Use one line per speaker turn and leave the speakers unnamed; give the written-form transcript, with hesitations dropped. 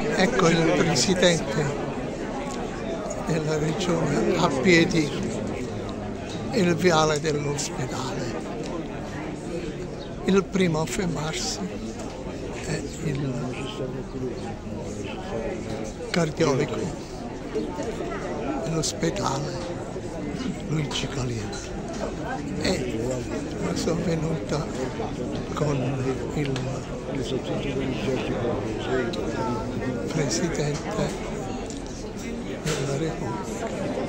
Ecco il Presidente della Regione a piedi il viale dell'ospedale. Il primo a fermarsi è il cardiologo dell'ospedale Luigi Caliendo. E sono venuta con il Presidente della Repubblica.